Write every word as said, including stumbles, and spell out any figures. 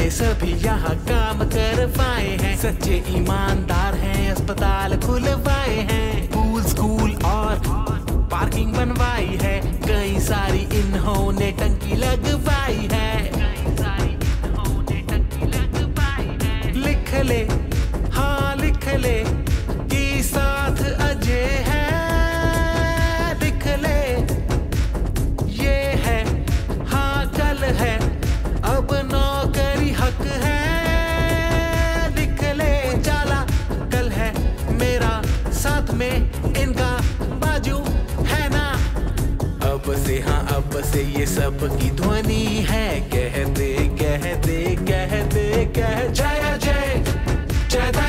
के सभी यहाँ काम करवाए हैं, सच्चे ईमानदार हैं, अस्पताल खुलवाए हैं, स्कूल स्कूल और पार्किंग बनवाई है, कई सारी इन्होंने टंकी लगवाई है। लिख ले, हाँ लिख ले कि साथ अजय है, लिख ले ये है, हाँ कल है, अब नौकरी हक है, लिख ले उजाला कल है मेरा, साथ में इनका बाजू है ना। अब से हाँ अब से ये सब की ध्वनि है, कहते कहते कहते कह जय जय जय